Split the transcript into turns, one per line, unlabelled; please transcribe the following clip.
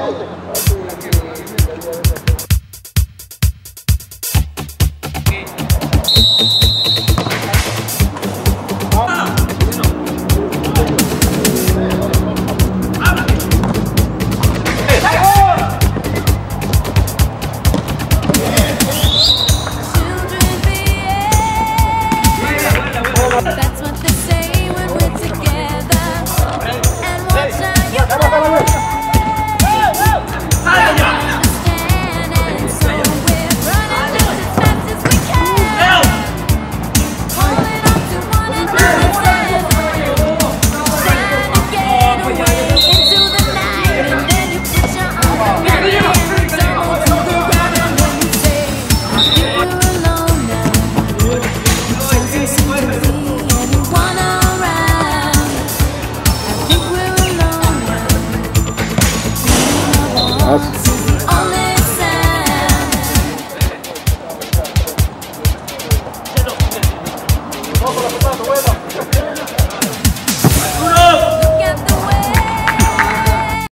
That's what they say when we're together. And watch how you play. Understand, and so we're running just as fast as we can. Holding on to one another's hands. Trying to get away into the night. And then you put your arm around me and tumble to the ground. And when you say, I think we're alone now. Doesn't seem to be anyone around. I think we're alone now. Beating our hearts is the only sound.